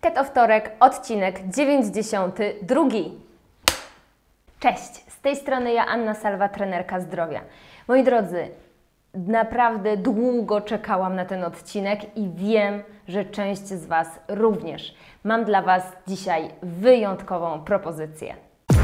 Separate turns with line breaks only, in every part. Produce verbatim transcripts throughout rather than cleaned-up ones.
Keto Wtorek, odcinek dziewięćdziesiąty drugi. Cześć, z tej strony ja, Anna Salwa, trenerka zdrowia. Moi drodzy, naprawdę długo czekałam na ten odcinek i wiem, że część z Was również. Mam dla Was dzisiaj wyjątkową propozycję.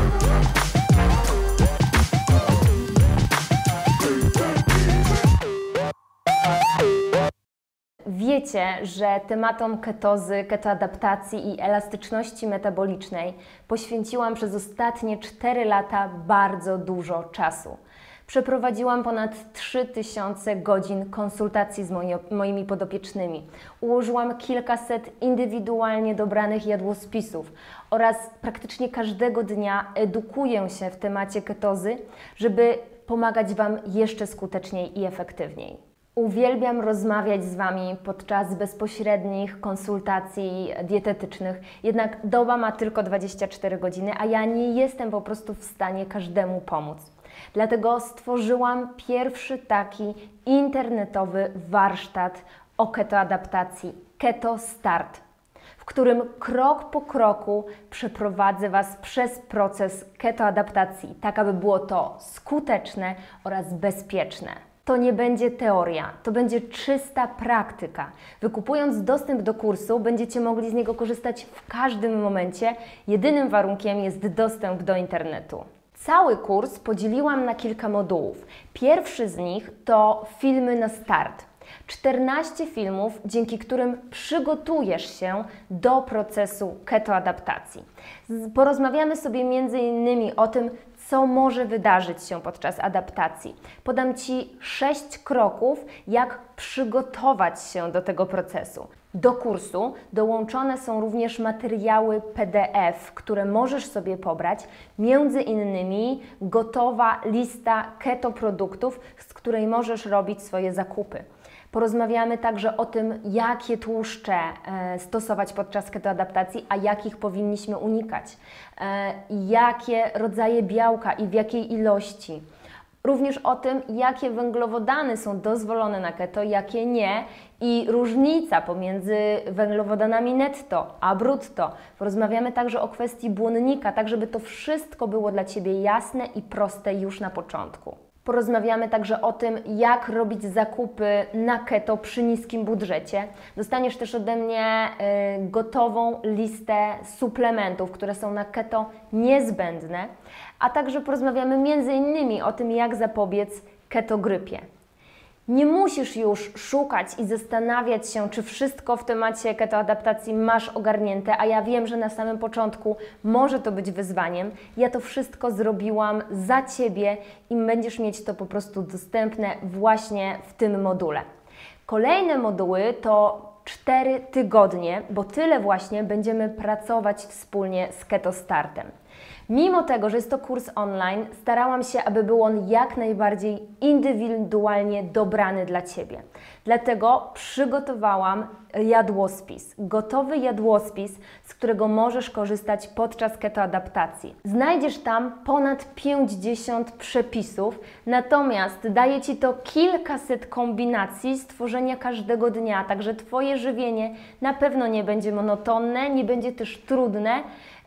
Wiecie, że tematom ketozy, ketoadaptacji i elastyczności metabolicznej poświęciłam przez ostatnie cztery lata bardzo dużo czasu. Przeprowadziłam ponad trzy tysiące godzin konsultacji z moi, moimi podopiecznymi. Ułożyłam kilkaset indywidualnie dobranych jadłospisów oraz praktycznie każdego dnia edukuję się w temacie ketozy, żeby pomagać Wam jeszcze skuteczniej i efektywniej. Uwielbiam rozmawiać z Wami podczas bezpośrednich konsultacji dietetycznych, jednak doba ma tylko dwadzieścia cztery godziny, a ja nie jestem po prostu w stanie każdemu pomóc. Dlatego stworzyłam pierwszy taki internetowy warsztat o ketoadaptacji, Keto Start, w którym krok po kroku przeprowadzę Was przez proces ketoadaptacji, tak aby było to skuteczne oraz bezpieczne. To nie będzie teoria, to będzie czysta praktyka. Wykupując dostęp do kursu, będziecie mogli z niego korzystać w każdym momencie. Jedynym warunkiem jest dostęp do internetu. Cały kurs podzieliłam na kilka modułów. Pierwszy z nich to filmy na start. czternaście filmów, dzięki którym przygotujesz się do procesu ketoadaptacji. Porozmawiamy sobie między innymi o tym, co może wydarzyć się podczas adaptacji. Podam Ci sześć kroków, jak przygotować się do tego procesu. Do kursu dołączone są również materiały P D F, które możesz sobie pobrać, między innymi gotowa lista keto produktów, z której możesz robić swoje zakupy. Porozmawiamy także o tym, jakie tłuszcze e, stosować podczas ketoadaptacji, a jakich powinniśmy unikać, e, jakie rodzaje białka i w jakiej ilości. Również o tym, jakie węglowodany są dozwolone na keto, jakie nie i różnica pomiędzy węglowodanami netto a brutto. Porozmawiamy także o kwestii błonnika, tak żeby to wszystko było dla Ciebie jasne i proste już na początku. Porozmawiamy także o tym, jak robić zakupy na keto przy niskim budżecie. Dostaniesz też ode mnie y, gotową listę suplementów, które są na keto niezbędne, a także porozmawiamy między innymi o tym, jak zapobiec ketogrypie. Nie musisz już szukać i zastanawiać się, czy wszystko w temacie ketoadaptacji masz ogarnięte, a ja wiem, że na samym początku może to być wyzwaniem. Ja to wszystko zrobiłam za Ciebie i będziesz mieć to po prostu dostępne właśnie w tym module. Kolejne moduły to cztery tygodnie, bo tyle właśnie będziemy pracować wspólnie z Keto Startem. Mimo tego, że jest to kurs online, starałam się, aby był on jak najbardziej indywidualnie dobrany dla Ciebie. Dlatego przygotowałam jadłospis, gotowy jadłospis, z którego możesz korzystać podczas ketoadaptacji. Znajdziesz tam ponad pięćdziesiąt przepisów, natomiast daje Ci to kilkaset kombinacji stworzenia każdego dnia, także Twoje żywienie na pewno nie będzie monotonne, nie będzie też trudne,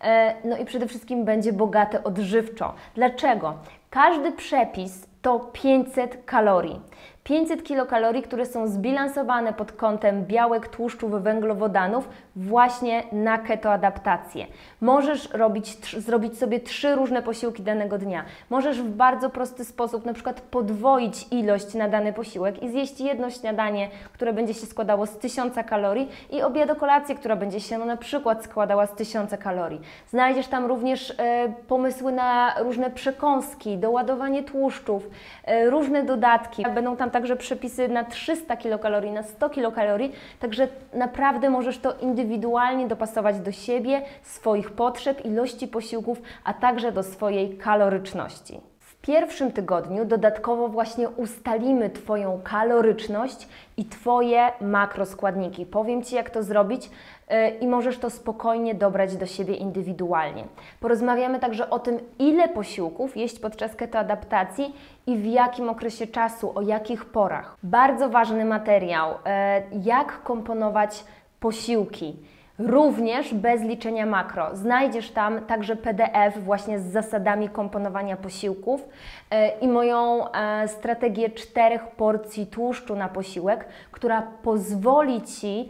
no i przede wszystkim będzie bogate odżywczo. Dlaczego? Każdy przepis to pięćset kalorii. pięćset kilokalorii, które są zbilansowane pod kątem białek, tłuszczów, węglowodanów właśnie na ketoadaptację. Możesz robić, zrobić sobie trzy różne posiłki danego dnia. Możesz w bardzo prosty sposób na przykład podwoić ilość na dany posiłek i zjeść jedno śniadanie, które będzie się składało z tysiąca kalorii i obiad, kolację, która będzie się no, na przykład składała z tysiąca kalorii. Znajdziesz tam również e, pomysły na różne przekąski, doładowanie tłuszczów, e, różne dodatki. Będą tam także przepisy na trzysta kilokalorii, na sto kilokalorii, także naprawdę możesz to indywidualnie dopasować do siebie, swoich potrzeb, ilości posiłków, a także do swojej kaloryczności. W pierwszym tygodniu dodatkowo właśnie ustalimy Twoją kaloryczność i Twoje makroskładniki. Powiem Ci, jak to zrobić yy, i możesz to spokojnie dobrać do siebie indywidualnie. Porozmawiamy także o tym, ile posiłków jeść podczas ketoadaptacji i w jakim okresie czasu, o jakich porach. Bardzo ważny materiał, yy, jak komponować posiłki. również bez liczenia makro. Znajdziesz tam także P D F właśnie z zasadami komponowania posiłków i moją strategię czterech porcji tłuszczu na posiłek, która pozwoli Ci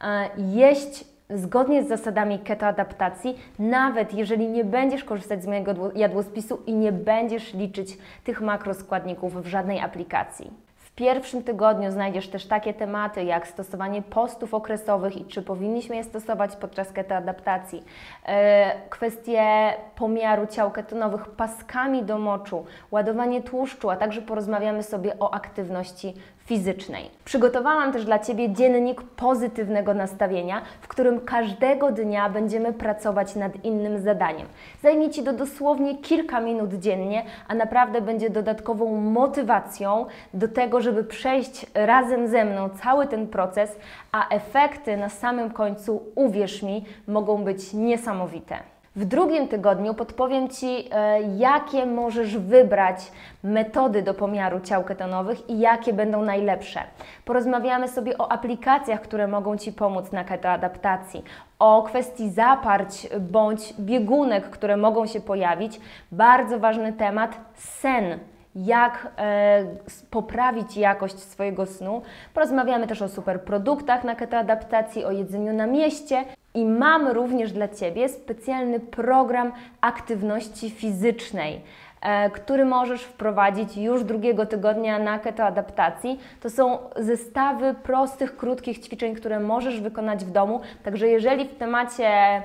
jeść zgodnie z zasadami ketoadaptacji, nawet jeżeli nie będziesz korzystać z mojego jadłospisu i nie będziesz liczyć tych makroskładników w żadnej aplikacji. W pierwszym tygodniu znajdziesz też takie tematy jak stosowanie postów okresowych i czy powinniśmy je stosować podczas ketoadaptacji, kwestie pomiaru ciał ketonowych paskami do moczu, ładowanie tłuszczu, a także porozmawiamy sobie o aktywności fizycznej. Przygotowałam też dla Ciebie dziennik pozytywnego nastawienia, w którym każdego dnia będziemy pracować nad innym zadaniem. Zajmie Ci to dosłownie kilka minut dziennie, a naprawdę będzie dodatkową motywacją do tego, żeby przejść razem ze mną cały ten proces, a efekty na samym końcu, uwierz mi, mogą być niesamowite. W drugim tygodniu podpowiem Ci, jakie możesz wybrać metody do pomiaru ciał ketonowych i jakie będą najlepsze. Porozmawiamy sobie o aplikacjach, które mogą Ci pomóc na ketoadaptacji, o kwestii zaparć bądź biegunek, które mogą się pojawić. Bardzo ważny temat – sen. Jak e, poprawić jakość swojego snu. Porozmawiamy też o superproduktach na ketoadaptacji, o jedzeniu na mieście i mam również dla Ciebie specjalny program aktywności fizycznej, e, który możesz wprowadzić już drugiego tygodnia na ketoadaptacji. To są zestawy prostych, krótkich ćwiczeń, które możesz wykonać w domu. Także jeżeli w temacie e,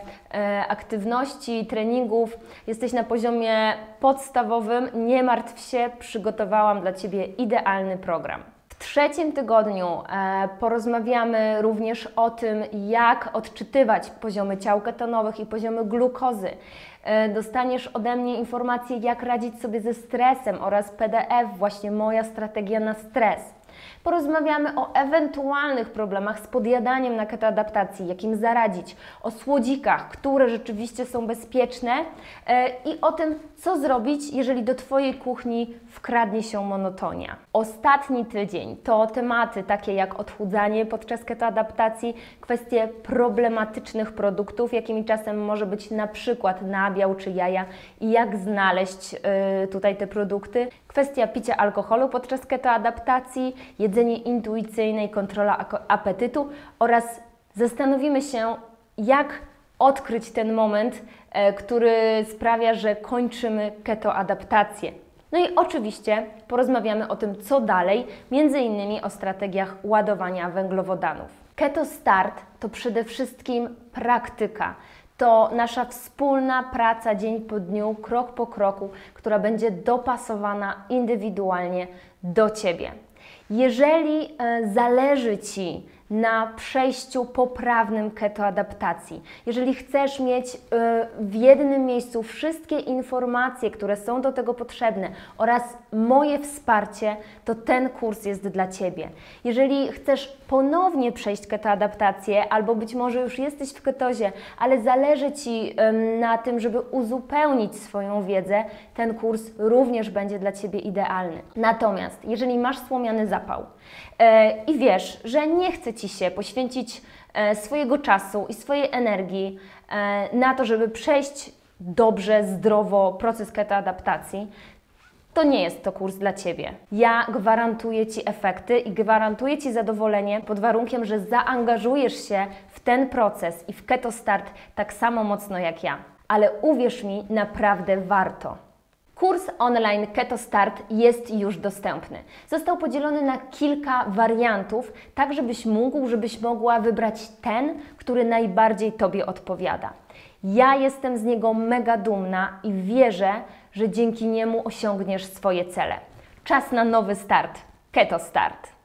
aktywności, treningów jesteś na poziomie podstawowym, nie martw się, przygotowałam dla Ciebie idealny program. W trzecim tygodniu e, porozmawiamy również o tym, jak odczytywać poziomy ciał ketonowych i poziomy glukozy. E, dostaniesz ode mnie informacje, jak radzić sobie ze stresem oraz P D F, właśnie moja strategia na stres. Porozmawiamy o ewentualnych problemach z podjadaniem na ketoadaptacji, jak im zaradzić, o słodzikach, które rzeczywiście są bezpieczne e, i o tym, co zrobić, jeżeli do Twojej kuchni wkradnie się monotonia. Ostatni tydzień to tematy takie jak odchudzanie podczas ketoadaptacji, kwestie problematycznych produktów, jakimi czasem może być na przykład nabiał czy jaja i jak znaleźć y, tutaj te produkty, kwestia picia alkoholu podczas ketoadaptacji, jedzenie intuicyjne i kontrola apetytu oraz zastanowimy się, jak odkryć ten moment, e, który sprawia, że kończymy ketoadaptację. No i oczywiście porozmawiamy o tym, co dalej, między innymi o strategiach ładowania węglowodanów. Keto Start to przede wszystkim praktyka. To nasza wspólna praca dzień po dniu, krok po kroku, która będzie dopasowana indywidualnie do Ciebie. Jeżeli e, zależy Ci na przejściu poprawnym ketoadaptacji, jeżeli chcesz mieć y, w jednym miejscu wszystkie informacje, które są do tego potrzebne oraz moje wsparcie, to ten kurs jest dla Ciebie. Jeżeli chcesz ponownie przejść ketoadaptację albo być może już jesteś w ketozie, ale zależy Ci y, na tym, żeby uzupełnić swoją wiedzę, ten kurs również będzie dla Ciebie idealny. Natomiast jeżeli masz słomiany zapał y, i wiesz, że nie chce Ci się poświęcić e, swojego czasu i swojej energii e, na to, żeby przejść dobrze, zdrowo proces ketoadaptacji, to nie jest to kurs dla Ciebie. Ja gwarantuję Ci efekty i gwarantuję Ci zadowolenie pod warunkiem, że zaangażujesz się w ten proces i w Keto Start tak samo mocno jak ja. Ale uwierz mi, naprawdę warto. Kurs online Keto Start jest już dostępny. Został podzielony na kilka wariantów, tak żebyś mógł, żebyś mogła wybrać ten, który najbardziej Tobie odpowiada. Ja jestem z niego mega dumna i wierzę, że dzięki niemu osiągniesz swoje cele. Czas na nowy start. Keto Start.